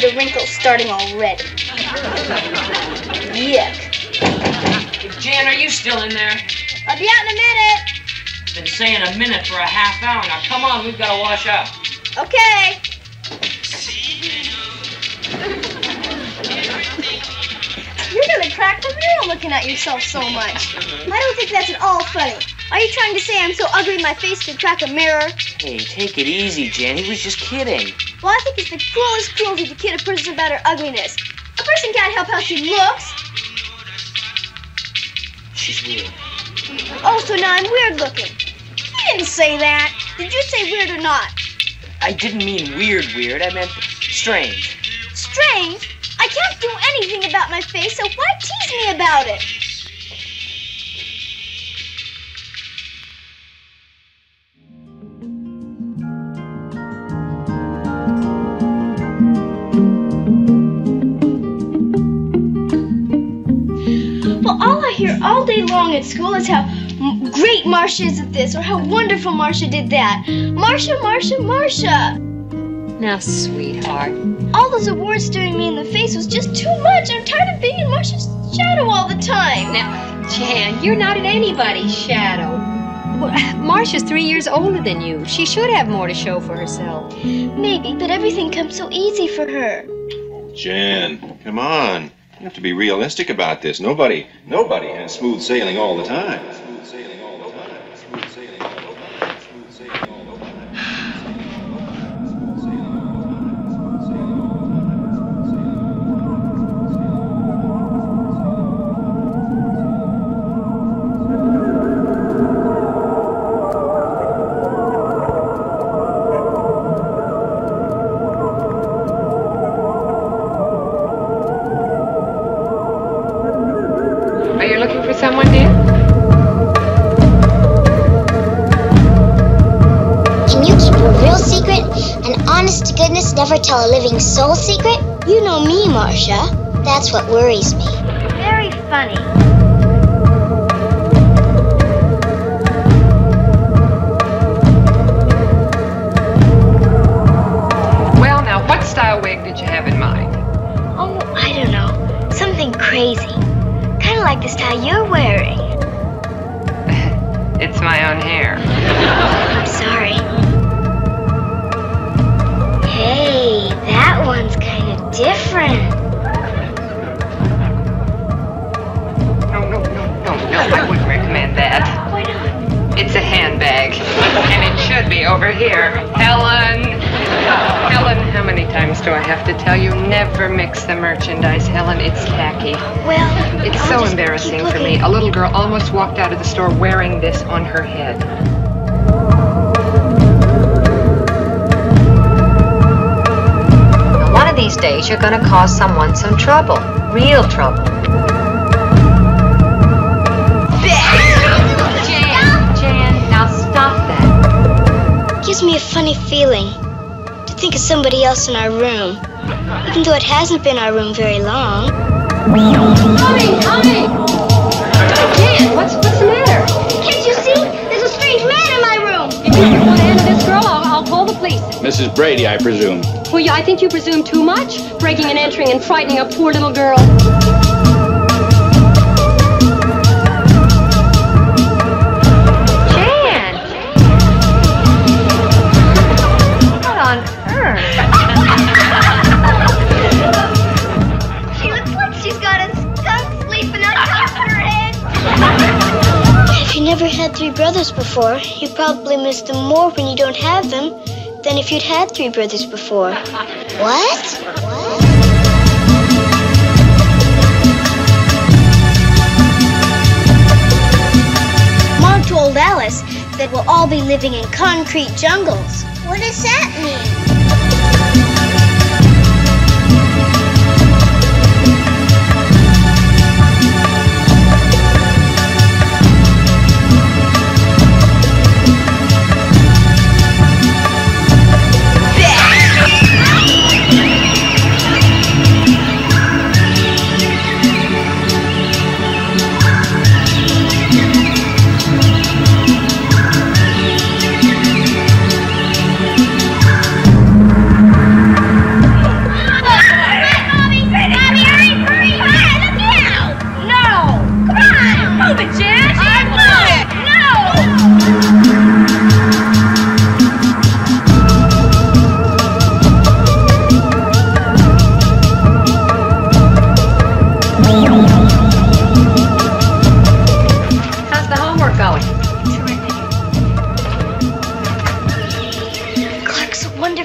the wrinkles starting already. Yuck. Jan, are you still in there? I'll be out in a minute. Been saying a minute for a half hour. Now come on, we've got to wash up. Okay. You're gonna crack the mirror looking at yourself so much. I don't think that's at all funny. Are you trying to say I'm so ugly my face could crack a mirror? Hey, take it easy, Jan. He was just kidding. Well, I think it's the cruelest cruelty to kid a person about her ugliness. A person can't help how she looks. She's weird. Oh, so now I'm weird looking. You didn't say that. Did you say weird or not? I didn't mean weird. I meant strange. Strange? I can't do anything about my face, so why tease me about it? Well, all I hear all day long at school is how great Marcia is at this, or how wonderful Marcia did that. Marcia, Marcia, Marcia. Now, sweetheart. All those awards staring me in the face was just too much. I'm tired of being in Marcia's shadow all the time. Now, Jan, you're not in anybody's shadow. Well, Marcia's 3 years older than you. She should have more to show for herself. Maybe, but everything comes so easy for her. Jan, come on. You have to be realistic about this. Nobody has smooth sailing all the time. Someone dear? Can you keep a real secret? An honest to goodness, never tell a living soul secret? You know me, Marcia. That's what worries me. Very funny. Well, now, what style wig did you have in mind? Oh, I don't know. Something crazy. Kind of like the style you're wearing. It's my own hair. I'm sorry. Hey, that one's kind of different. No, I wouldn't recommend that. Why not? It's a handbag, and it should be over here. Helen, how many times do I have to tell you? Never mix the merchandise, Helen. It's tacky. Well, It's so embarrassing for me. A little girl almost walked out of the store wearing this on her head. Now, one of these days, you're going to cause someone some trouble. Real trouble. Jan, now stop that. Gives me a funny feeling to think of somebody else in our room, even though it hasn't been our room very long. Coming! Jan, what's the matter? Can't you see? There's a strange man in my room. If you want to handle this girl, I'll call the police. Mrs. Brady, I presume. Well, yeah, I think you presume too much, breaking and entering and frightening a poor little girl. Jan! What on earth? She looks like she's got a skunk sleeping on top of her head. If you never had three brothers before, you probably miss them more when you don't have them than if you'd had three brothers before. What? Mom told Alice that we'll all be living in concrete jungles. What does that mean?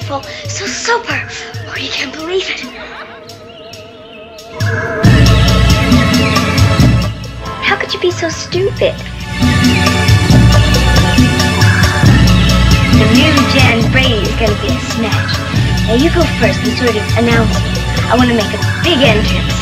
wonderful, so super. Oh, you can't believe it. How could you be so stupid? The new Jan Brady is going to be a smash. Now you go first and sort of announce me. I want to make a big entrance.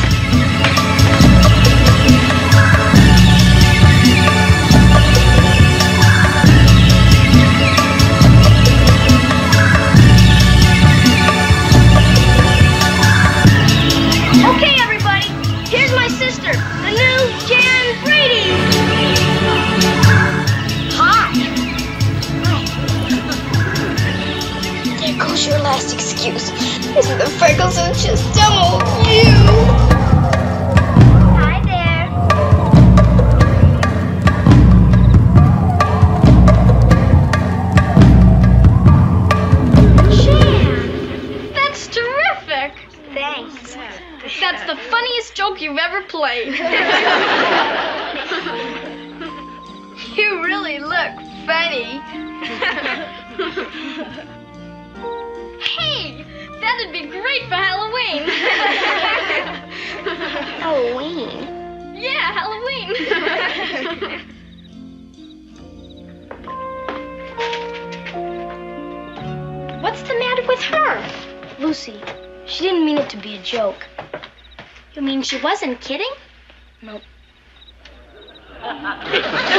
Okay, everybody, here's my sister, the new Jan Brady. Hi. There goes your last excuse. Isn't the freckles of just dumb old you? Hi there. Jan, that's terrific. Thanks. That's the funniest joke you've ever played. You really look funny. Hey, that'd be great for Halloween. Halloween. Yeah, Halloween. What's the matter with her? Lucy, she didn't mean it to be a joke. You mean she wasn't kidding? Nope.